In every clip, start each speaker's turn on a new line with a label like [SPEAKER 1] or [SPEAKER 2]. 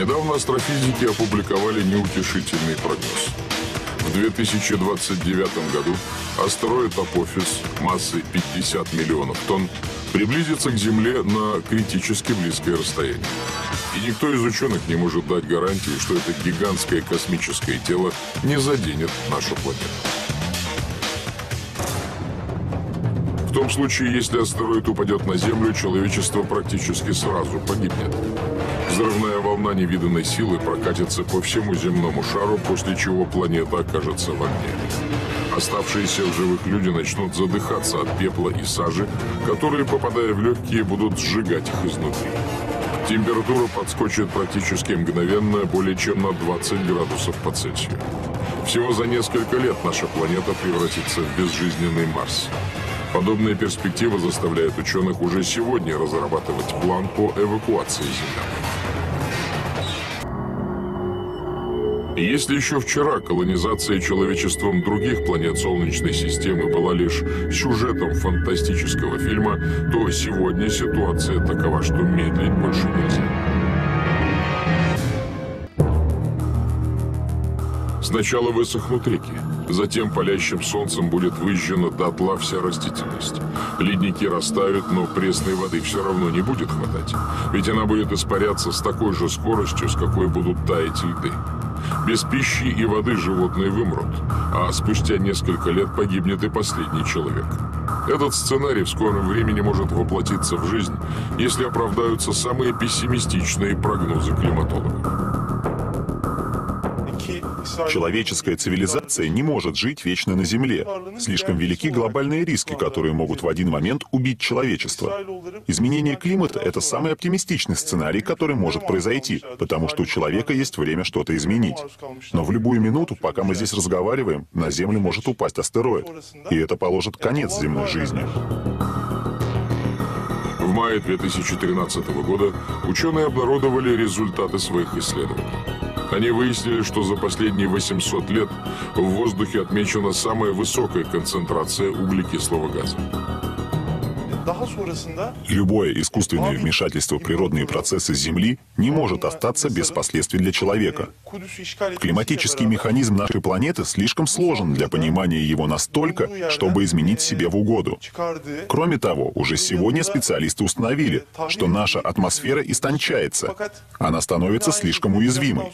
[SPEAKER 1] Недавно астрофизики опубликовали неутешительный прогноз. В 2029 году астероид Апофис массой 50 миллионов тонн приблизится к Земле на критически близкое расстояние. И никто из ученых не может дать гарантии, что это гигантское космическое тело не заденет нашу планету. В том случае, если астероид упадет на Землю, человечество практически сразу погибнет. Взрывная волна невиданной силы прокатится по всему земному шару, после чего планета окажется в огне. Оставшиеся в живых люди начнут задыхаться от пепла и сажи, которые, попадая в легкие, будут сжигать их изнутри. Температура подскочит практически мгновенно, более чем на 20 градусов по Цельсию. Всего за несколько лет наша планета превратится в безжизненный Марс. Подобная перспектива заставляет ученых уже сегодня разрабатывать план по эвакуации землян. Если еще вчера колонизация человечеством других планет Солнечной системы была лишь сюжетом фантастического фильма, то сегодня ситуация такова, что медлить больше нельзя. Сначала высохнут реки, затем палящим солнцем будет выжжена дотла вся растительность. Ледники растают, но пресной воды все равно не будет хватать, ведь она будет испаряться с такой же скоростью, с какой будут таять льды. Без пищи и воды животные вымрут, а спустя несколько лет погибнет и последний человек. Этот сценарий в скором времени может воплотиться в жизнь, если оправдаются самые пессимистичные прогнозы климатологов.
[SPEAKER 2] Человеческая цивилизация не может жить вечно на Земле. Слишком велики глобальные риски, которые могут в один момент убить человечество. Изменение климата — это самый оптимистичный сценарий, который может произойти, потому что у человека есть время что-то изменить. Но в любую минуту, пока мы здесь разговариваем, на Землю может упасть астероид, и это положит конец земной жизни.
[SPEAKER 1] В мае 2013 года ученые обнародовали результаты своих исследований. Они выяснили, что за последние 800 лет в воздухе отмечена самая высокая концентрация углекислого газа.
[SPEAKER 2] Любое искусственное вмешательство в природные процессы Земли не может остаться без последствий для человека. Климатический механизм нашей планеты слишком сложен для понимания его настолько, чтобы изменить себе в угоду. Кроме того, уже сегодня специалисты установили, что наша атмосфера истончается. Она становится слишком уязвимой.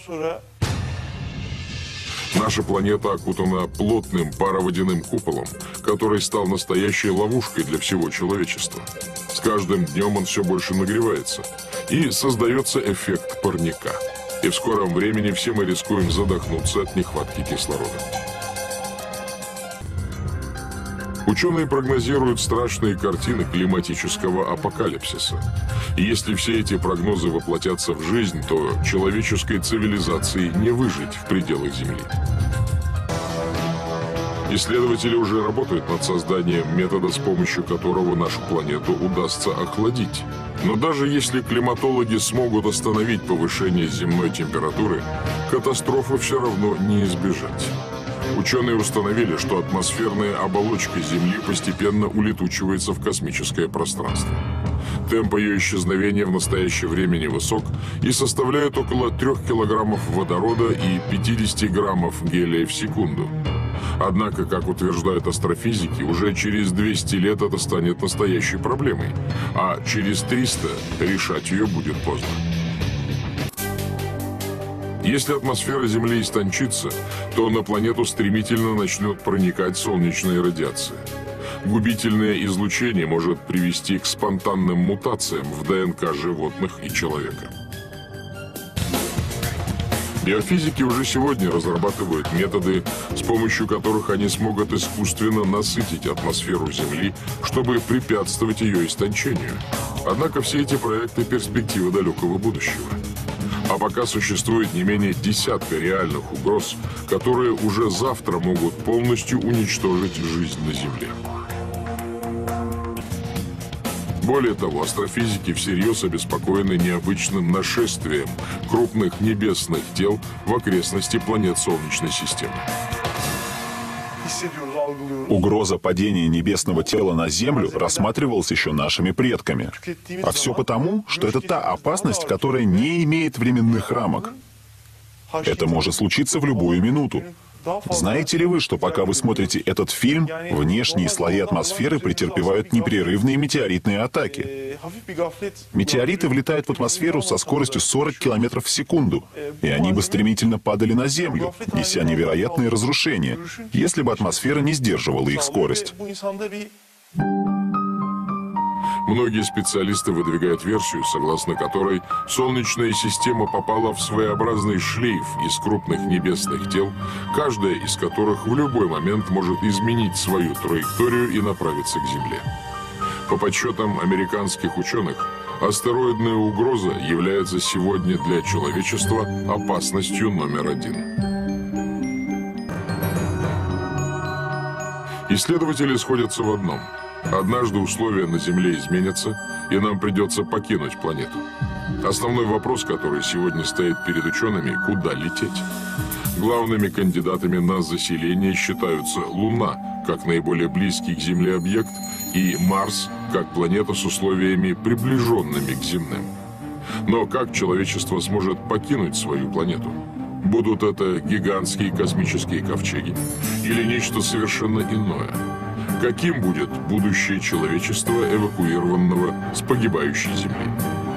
[SPEAKER 1] Наша планета окутана плотным пароводяным куполом, который стал настоящей ловушкой для всего человечества. С каждым днем он все больше нагревается, и создается эффект парника. И в скором времени все мы рискуем задохнуться от нехватки кислорода. Ученые прогнозируют страшные картины климатического апокалипсиса. И если все эти прогнозы воплотятся в жизнь, то человеческой цивилизации не выжить в пределах Земли. Исследователи уже работают над созданием метода, с помощью которого нашу планету удастся охладить. Но даже если климатологи смогут остановить повышение земной температуры, катастрофы все равно не избежать. Ученые установили, что атмосферная оболочка Земли постепенно улетучивается в космическое пространство. Темп ее исчезновения в настоящее время невысок и составляет около 3 килограммов водорода и 50 граммов гелия в секунду. Однако, как утверждают астрофизики, уже через 200 лет это станет настоящей проблемой, а через 300 решать ее будет поздно. Если атмосфера Земли истончится, то на планету стремительно начнет проникать солнечная радиация. Губительное излучение может привести к спонтанным мутациям в ДНК животных и человека. Биофизики уже сегодня разрабатывают методы, с помощью которых они смогут искусственно насытить атмосферу Земли, чтобы препятствовать ее истончению. Однако все эти проекты – перспектива далекого будущего. А пока существует не менее десятка реальных угроз, которые уже завтра могут полностью уничтожить жизнь на Земле. Более того, астрофизики всерьез обеспокоены необычным нашествием крупных небесных тел в окрестности планет Солнечной системы.
[SPEAKER 2] Угроза падения небесного тела на Землю рассматривалась еще нашими предками. А все потому, что это та опасность, которая не имеет временных рамок. Это может случиться в любую минуту. Знаете ли вы, что пока вы смотрите этот фильм, внешние слои атмосферы претерпевают непрерывные метеоритные атаки? Метеориты влетают в атмосферу со скоростью 40 км в секунду, и они бы стремительно падали на Землю, неся невероятные разрушения, если бы атмосфера не сдерживала их скорость.
[SPEAKER 1] Многие специалисты выдвигают версию, согласно которой Солнечная система попала в своеобразный шлейф из крупных небесных тел, каждая из которых в любой момент может изменить свою траекторию и направиться к Земле. По подсчетам американских ученых, астероидная угроза является сегодня для человечества опасностью номер один. Исследователи сходятся в одном. Однажды условия на Земле изменятся, и нам придется покинуть планету. Основной вопрос, который сегодня стоит перед учеными – куда лететь? Главными кандидатами на заселение считаются Луна, как наиболее близкий к Земле объект, и Марс, как планета с условиями, приближенными к земным. Но как человечество сможет покинуть свою планету? Будут это гигантские космические ковчеги или нечто совершенно иное? Каким будет будущее человечества, эвакуированного с погибающей Земли?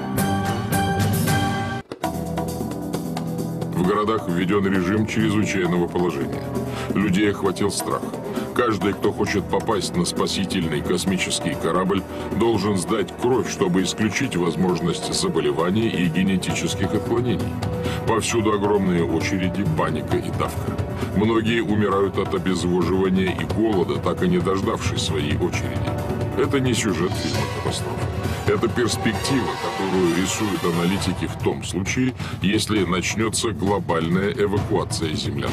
[SPEAKER 1] В городах введен режим чрезвычайного положения. Людей охватил страх. Каждый, кто хочет попасть на спасительный космический корабль, должен сдать кровь, чтобы исключить возможность заболеваний и генетических отклонений. Повсюду огромные очереди, паника и давка. Многие умирают от обезвоживания и голода, так и не дождавшись своей очереди. Это не сюжет фильма «Катастрофа». Это перспектива, которую рисуют аналитики в том случае, если начнется глобальная эвакуация землян.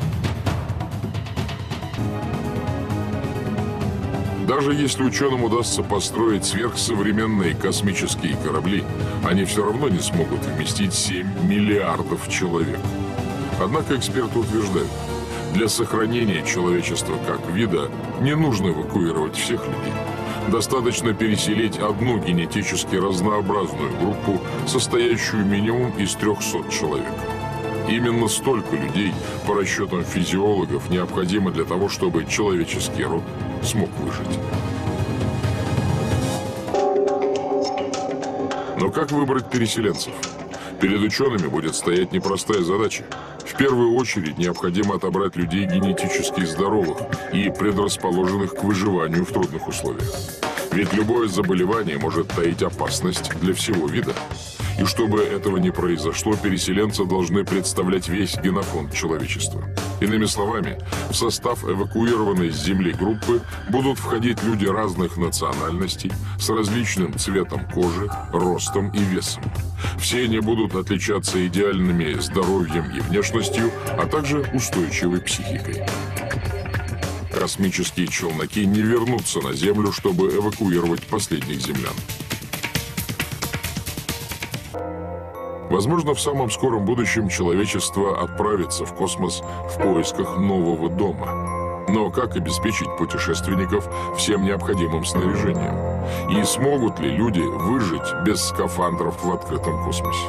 [SPEAKER 1] Даже если ученым удастся построить сверхсовременные космические корабли, они все равно не смогут вместить 7 миллиардов человек. Однако эксперты утверждают, для сохранения человечества как вида не нужно эвакуировать всех людей. Достаточно переселить одну генетически разнообразную группу, состоящую минимум из 300 человек. Именно столько людей, по расчетам физиологов, необходимо для того, чтобы человеческий род смог выжить. Но как выбрать переселенцев? Перед учеными будет стоять непростая задача. В первую очередь необходимо отобрать людей генетически здоровых и предрасположенных к выживанию в трудных условиях. Ведь любое заболевание может таить опасность для всего вида. И чтобы этого не произошло, переселенцы должны представлять весь генофонд человечества. Иными словами, в состав эвакуированной с Земли группы будут входить люди разных национальностей, с различным цветом кожи, ростом и весом. Все они будут отличаться идеальными здоровьем и внешностью, а также устойчивой психикой. Космические челноки не вернутся на Землю, чтобы эвакуировать последних землян. Возможно, в самом скором будущем человечество отправится в космос в поисках нового дома. Но как обеспечить путешественников всем необходимым снаряжением? И смогут ли люди выжить без скафандров в открытом космосе?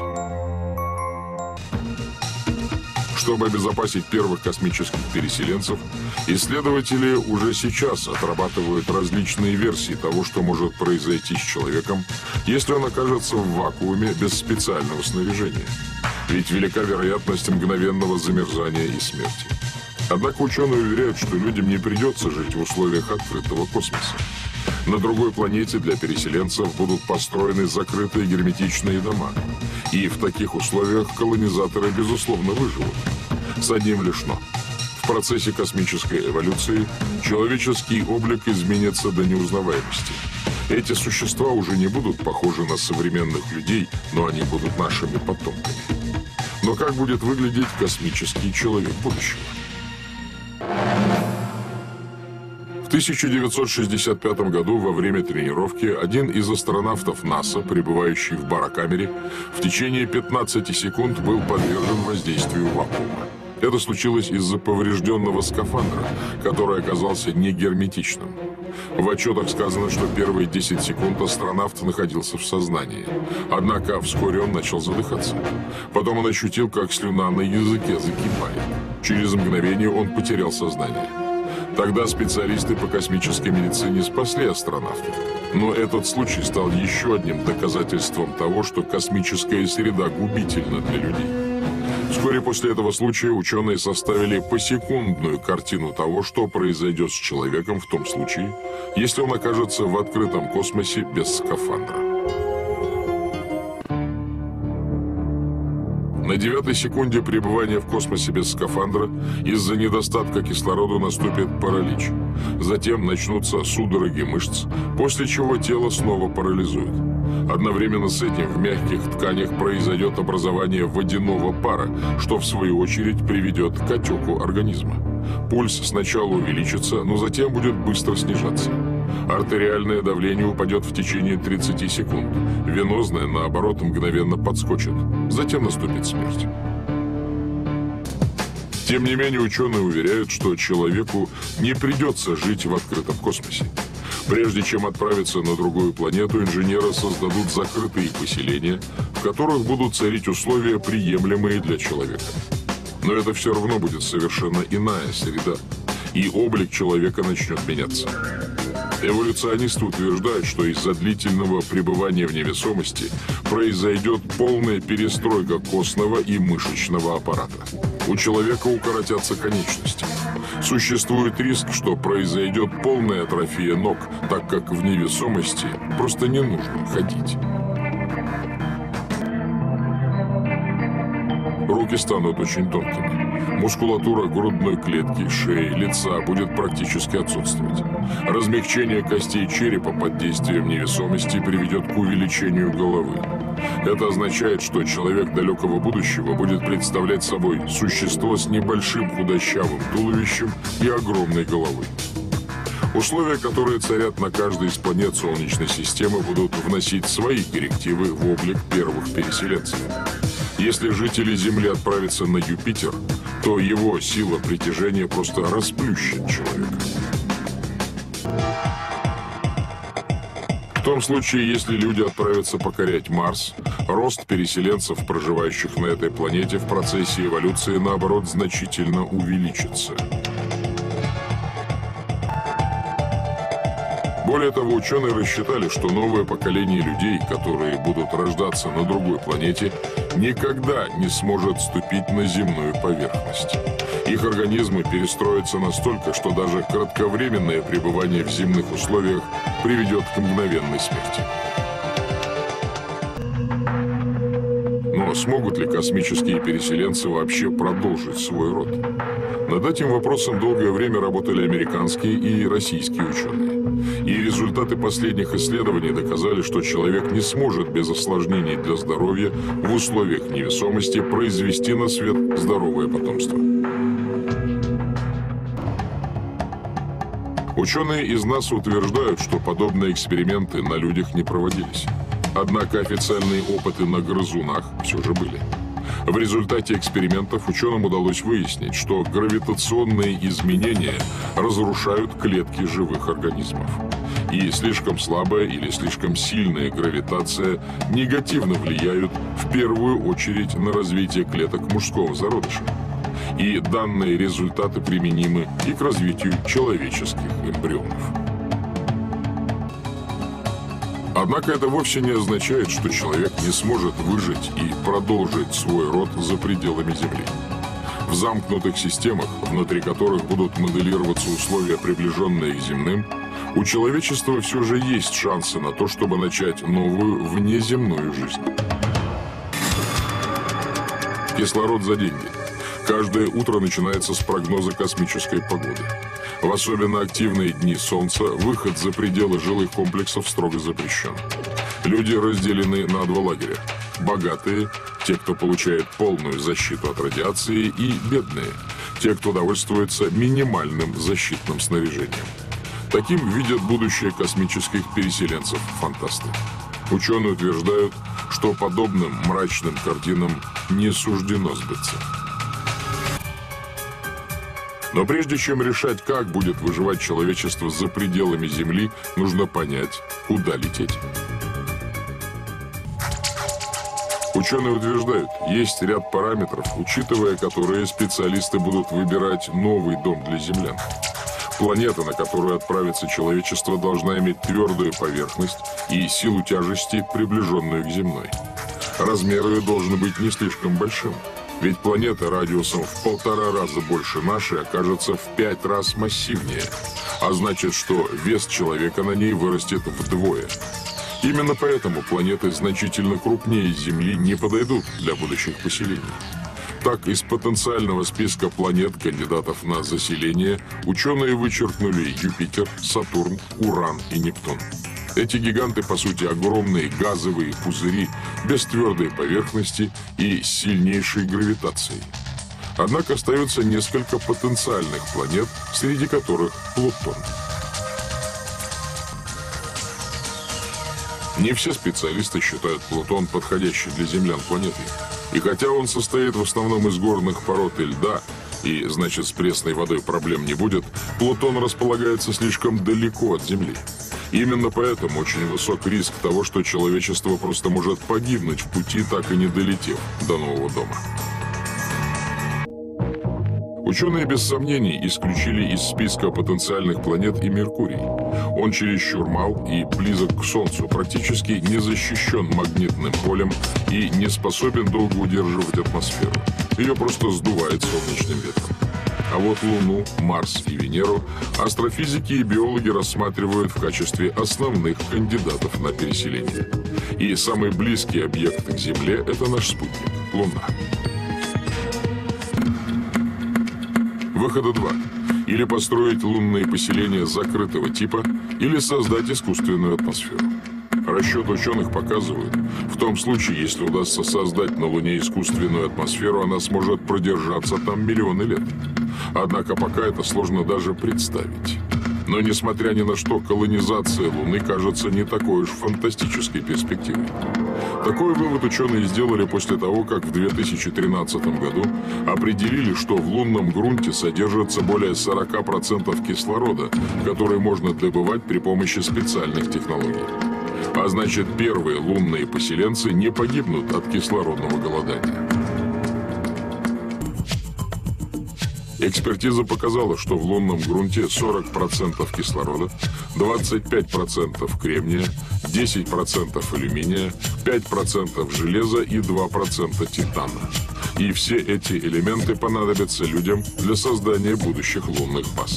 [SPEAKER 1] Чтобы обезопасить первых космических переселенцев, исследователи уже сейчас отрабатывают различные версии того, что может произойти с человеком, если он окажется в вакууме без специального снаряжения. Ведь велика вероятность мгновенного замерзания и смерти. Однако ученые уверяют, что людям не придется жить в условиях открытого космоса. На другой планете для переселенцев будут построены закрытые герметичные дома. И в таких условиях колонизаторы, безусловно, выживут. С одним лишь но. В процессе космической эволюции человеческий облик изменится до неузнаваемости. Эти существа уже не будут похожи на современных людей, но они будут нашими потомками. Но как будет выглядеть космический человек будущего? В 1965 году во время тренировки один из астронавтов НАСА, пребывающий в барокамере, в течение 15 секунд был подвержен воздействию вакуума. Это случилось из-за поврежденного скафандра, который оказался не герметичным. В отчетах сказано, что первые 10 секунд астронавт находился в сознании. Однако вскоре он начал задыхаться. Потом он ощутил, как слюна на языке закипает. Через мгновение он потерял сознание. Тогда специалисты по космической медицине спасли астронавта. Но этот случай стал еще одним доказательством того, что космическая среда губительна для людей. Вскоре после этого случая ученые составили посекундную картину того, что произойдет с человеком в том случае, если он окажется в открытом космосе без скафандра. На 9-й секунде пребывания в космосе без скафандра из-за недостатка кислорода наступит паралич. Затем начнутся судороги мышц, после чего тело снова парализует. Одновременно с этим в мягких тканях произойдет образование водяного пара, что в свою очередь приведет к отеку организма. Пульс сначала увеличится, но затем будет быстро снижаться. Артериальное давление упадет в течение 30 секунд. Венозное, наоборот, мгновенно подскочит. Затем наступит смерть. Тем не менее, ученые уверяют, что человеку не придется жить в открытом космосе. Прежде чем отправиться на другую планету, инженеры создадут закрытые поселения, в которых будут царить условия, приемлемые для человека. Но это все равно будет совершенно иная среда, и облик человека начнет меняться. Эволюционисты утверждают, что из-за длительного пребывания в невесомости произойдет полная перестройка костного и мышечного аппарата. У человека укоротятся конечности. Существует риск, что произойдет полная атрофия ног, так как в невесомости просто не нужно ходить. Руки станут очень тонкими. Мускулатура грудной клетки, шеи, лица будет практически отсутствовать. Размягчение костей черепа под действием невесомости приведет к увеличению головы. Это означает, что человек далекого будущего будет представлять собой существо с небольшим худощавым туловищем и огромной головой. Условия, которые царят на каждой из планет Солнечной системы, будут вносить свои коррективы в облик первых переселенцев. Если жители Земли отправятся на Юпитер, то его сила притяжения просто расплющит человека. В том случае, если люди отправятся покорять Марс, рост переселенцев, проживающих на этой планете, в процессе эволюции, наоборот, значительно увеличится. Более того, ученые рассчитали, что новое поколение людей, которые будут рождаться на другой планете, никогда не сможет ступить на земную поверхность. Их организмы перестроятся настолько, что даже кратковременное пребывание в земных условиях приведет к мгновенной смерти. Но смогут ли космические переселенцы вообще продолжить свой род? Над этим вопросом долгое время работали американские и российские ученые. И результаты последних исследований доказали, что человек не сможет без осложнений для здоровья в условиях невесомости произвести на свет здоровое потомство. Ученые из НАСА утверждают, что подобные эксперименты на людях не проводились. Однако официальные опыты на грызунах все же были. В результате экспериментов ученым удалось выяснить, что гравитационные изменения разрушают клетки живых организмов. И слишком слабая или слишком сильная гравитация негативно влияют в первую очередь на развитие клеток мужского зародыша. И данные результаты применимы и к развитию человеческих эмбрионов. Однако это вовсе не означает, что человек не сможет выжить и продолжить свой род за пределами Земли. В замкнутых системах, внутри которых будут моделироваться условия, приближенные к земным, у человечества все же есть шансы на то, чтобы начать новую внеземную жизнь. Кислород за деньги. Каждое утро начинается с прогноза космической погоды. В особенно активные дни Солнца выход за пределы жилых комплексов строго запрещен. Люди разделены на два лагеря. Богатые – те, кто получает полную защиту от радиации, и бедные – те, кто довольствуется минимальным защитным снаряжением. Таким видят будущее космических переселенцев фантасты. Ученые утверждают, что подобным мрачным картинам не суждено сбыться. Но прежде чем решать, как будет выживать человечество за пределами Земли, нужно понять, куда лететь. Ученые утверждают, есть ряд параметров, учитывая которые специалисты будут выбирать новый дом для землян. Планета, на которую отправится человечество, должна иметь твердую поверхность и силу тяжести, приближенную к земной. Размер ее должен быть не слишком большим, ведь планета радиусом в 1,5 раза больше нашей окажется в 5 раз массивнее, а значит, что вес человека на ней вырастет вдвое. Именно поэтому планеты значительно крупнее Земли не подойдут для будущих поселений. Так, из потенциального списка планет, кандидатов на заселение, ученые вычеркнули Юпитер, Сатурн, Уран и Нептун. Эти гиганты, по сути, огромные газовые пузыри, без твердой поверхности и сильнейшей гравитацией. Однако остается несколько потенциальных планет, среди которых Плутон. Не все специалисты считают Плутон подходящей для землян планетой. И хотя он состоит в основном из горных пород и льда, и, значит, с пресной водой проблем не будет, Плутон располагается слишком далеко от Земли. Именно поэтому очень высок риск того, что человечество просто может погибнуть в пути, так и не долетев до нового дома. Ученые без сомнений исключили из списка потенциальных планет и Меркурий. Он чересчур мал и близок к Солнцу, практически не защищен магнитным полем и не способен долго удерживать атмосферу. Ее просто сдувает солнечным ветром. А вот Луну, Марс и Венеру астрофизики и биологи рассматривают в качестве основных кандидатов на переселение. И самый близкий объект к Земле – это наш спутник – Луна. Выхода два. Или построить лунные поселения закрытого типа, или создать искусственную атмосферу. Расчеты ученых показывают, в том случае, если удастся создать на Луне искусственную атмосферу, она сможет продержаться там миллионы лет. Однако пока это сложно даже представить. Но несмотря ни на что, колонизация Луны кажется не такой уж фантастической перспективой. Такой вывод ученые сделали после того, как в 2013 году определили, что в лунном грунте содержится более 40% кислорода, который можно добывать при помощи специальных технологий. А значит, первые лунные поселенцы не погибнут от кислородного голодания. Экспертиза показала, что в лунном грунте 40% кислорода, 25% кремния, 10% алюминия, 5% железа и 2% титана. И все эти элементы понадобятся людям для создания будущих лунных баз.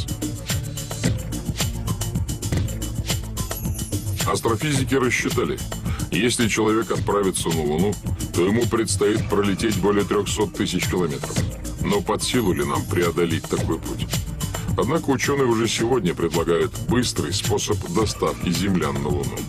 [SPEAKER 1] Астрофизики рассчитали, если человек отправится на Луну, то ему предстоит пролететь более 300 тысяч километров. Но под силу ли нам преодолеть такой путь? Однако ученые уже сегодня предлагают быстрый способ доставки землян на Луну.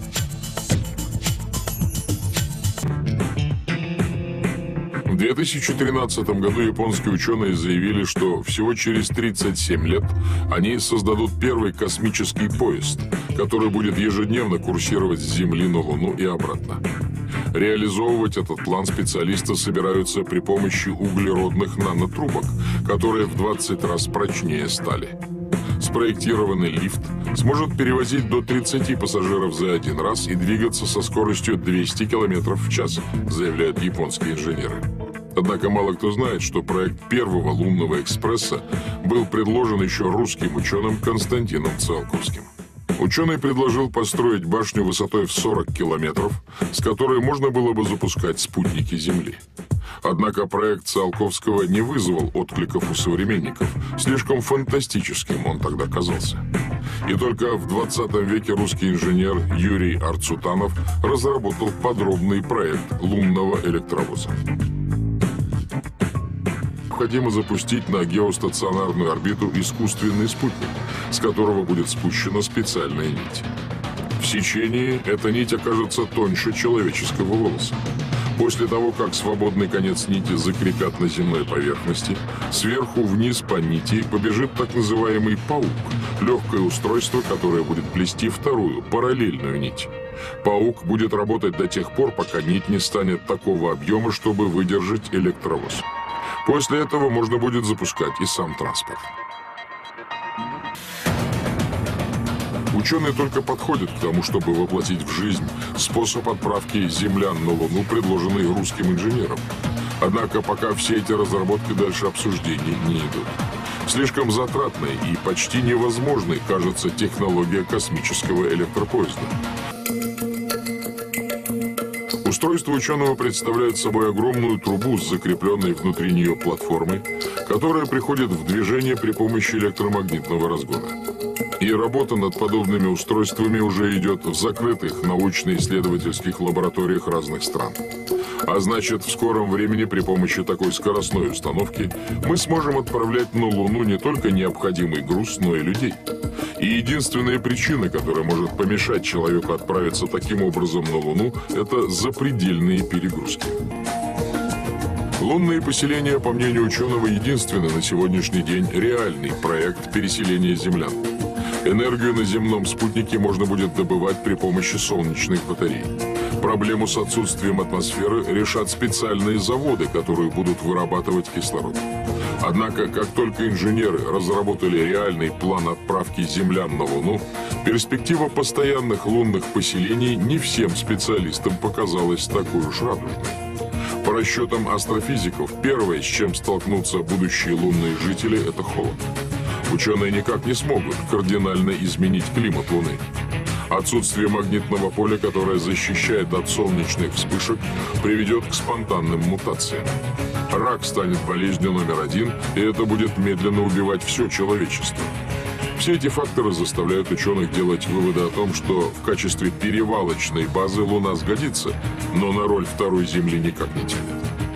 [SPEAKER 1] В 2013 году японские ученые заявили, что всего через 37 лет они создадут первый космический поезд, который будет ежедневно курсировать с Земли на Луну и обратно. Реализовывать этот план специалисты собираются при помощи углеродных нанотрубок, которые в 20 раз прочнее стали. Спроектированный лифт сможет перевозить до 30 пассажиров за один раз и двигаться со скоростью 200 км в час, заявляют японские инженеры. Однако мало кто знает, что проект первого лунного экспресса был предложен еще русским ученым Константином Циолковским. Ученый предложил построить башню высотой в 40 километров, с которой можно было бы запускать спутники Земли. Однако проект Циолковского не вызвал откликов у современников, слишком фантастическим он тогда казался. И только в 20 веке русский инженер Юрий Арцутанов разработал подробный проект лунного электровоза. Необходимо запустить на геостационарную орбиту искусственный спутник, с которого будет спущена специальная нить. В сечении эта нить окажется тоньше человеческого волоса. После того, как свободный конец нити закрепят на земной поверхности, сверху вниз по нити побежит так называемый паук, легкое устройство, которое будет плести вторую, параллельную нить. Паук будет работать до тех пор, пока нить не станет такого объема, чтобы выдержать электровоз. После этого можно будет запускать и сам транспорт. Ученые только подходят к тому, чтобы воплотить в жизнь способ отправки землян на Луну, предложенный русским инженером. Однако пока все эти разработки дальше обсуждений не идут. Слишком затратной и почти невозможной кажется технология космического электропоезда. Устройство ученого представляет собой огромную трубу с закрепленной внутри нее платформой, которая приходит в движение при помощи электромагнитного разгона. И работа над подобными устройствами уже идет в закрытых научно-исследовательских лабораториях разных стран. А значит, в скором времени при помощи такой скоростной установки мы сможем отправлять на Луну не только необходимый груз, но и людей. И единственная причина, которая может помешать человеку отправиться таким образом на Луну, это запредельные перегрузки. Лунные поселения, по мнению ученого, единственный на сегодняшний день реальный проект переселения землян. Энергию на земном спутнике можно будет добывать при помощи солнечных батарей. Проблему с отсутствием атмосферы решат специальные заводы, которые будут вырабатывать кислород. Однако, как только инженеры разработали реальный план отправки землян на Луну, перспектива постоянных лунных поселений не всем специалистам показалась такой уж радужной. По расчетам астрофизиков, первое, с чем столкнутся будущие лунные жители, это холод. Ученые никак не смогут кардинально изменить климат Луны. Отсутствие магнитного поля, которое защищает от солнечных вспышек, приведет к спонтанным мутациям. Рак станет болезнью номер один, и это будет медленно убивать все человечество. Все эти факторы заставляют ученых делать выводы о том, что в качестве перевалочной базы Луна сгодится, но на роль второй Земли никак не тянет.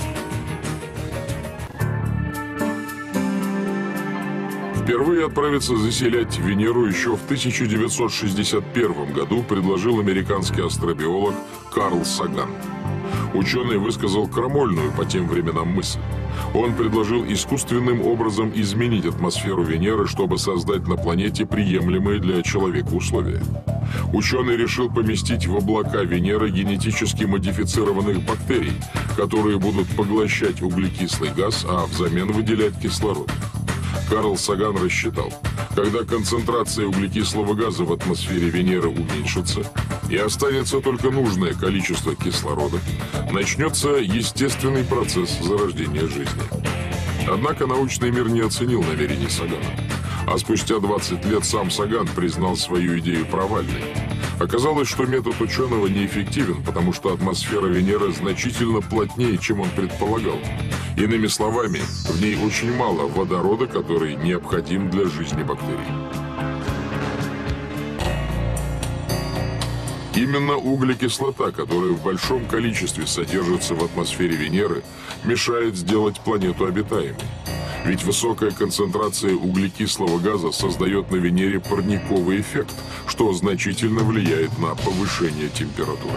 [SPEAKER 1] Впервые отправиться заселять Венеру еще в 1961 году предложил американский астробиолог Карл Саган. Ученый высказал крамольную по тем временам мысль. Он предложил искусственным образом изменить атмосферу Венеры, чтобы создать на планете приемлемые для человека условия. Ученый решил поместить в облака Венеры генетически модифицированных бактерий, которые будут поглощать углекислый газ, а взамен выделять кислород. Карл Саган рассчитал, когда концентрация углекислого газа в атмосфере Венеры уменьшится и останется только нужное количество кислорода, начнется естественный процесс зарождения жизни. Однако научный мир не оценил намерений Сагана. А спустя 20 лет сам Саган признал свою идею провальной. Оказалось, что метод ученого неэффективен, потому что атмосфера Венеры значительно плотнее, чем он предполагал. Иными словами, в ней очень мало водорода, который необходим для жизни бактерий. Именно углекислота, которая в большом количестве содержится в атмосфере Венеры, мешает сделать планету обитаемой. Ведь высокая концентрация углекислого газа создает на Венере парниковый эффект, что значительно влияет на повышение температуры.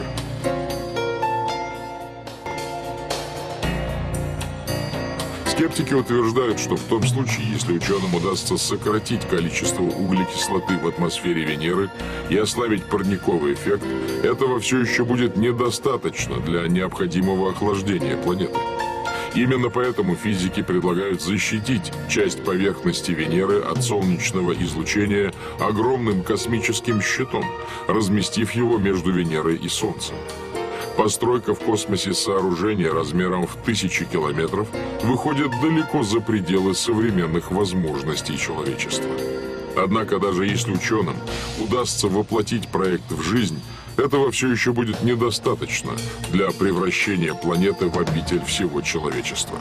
[SPEAKER 1] Скептики утверждают, что в том случае, если ученым удастся сократить количество углекислоты в атмосфере Венеры и ослабить парниковый эффект, этого все еще будет недостаточно для необходимого охлаждения планеты. Именно поэтому физики предлагают защитить часть поверхности Венеры от солнечного излучения огромным космическим щитом, разместив его между Венерой и Солнцем. Постройка в космосе сооружения размером в 1000 километров выходит далеко за пределы современных возможностей человечества. Однако даже если ученым удастся воплотить проект в жизнь, этого все еще будет недостаточно для превращения планеты в обитель всего человечества.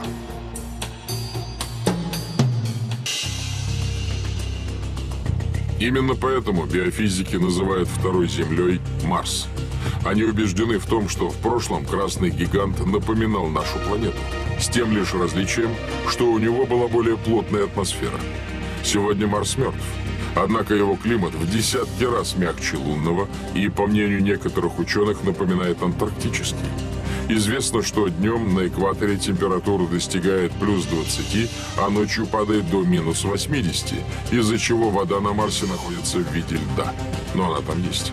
[SPEAKER 1] Именно поэтому биофизики называют второй Землей Марс. Они убеждены в том, что в прошлом красный гигант напоминал нашу планету, с тем лишь различием, что у него была более плотная атмосфера. Сегодня Марс мертв. Однако его климат в десятки раз мягче лунного и, по мнению некоторых ученых, напоминает антарктический. Известно, что днем на экваторе температура достигает плюс 20, а ночью падает до минус 80, из-за чего вода на Марсе находится в виде льда. Но она там есть.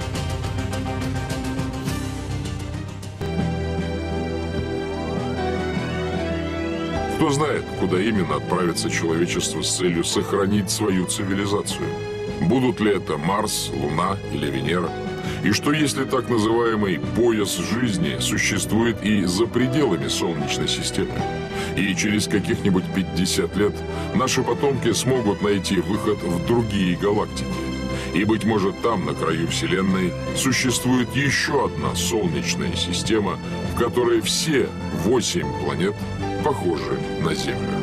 [SPEAKER 1] Кто знает, куда именно отправится человечество с целью сохранить свою цивилизацию. Будут ли это Марс, Луна или Венера? И что если так называемый пояс жизни существует и за пределами Солнечной системы? И через каких-нибудь 50 лет наши потомки смогут найти выход в другие галактики. И, быть может, там, на краю Вселенной, существует еще одна Солнечная система, в которой все 8 планет похожи на Землю.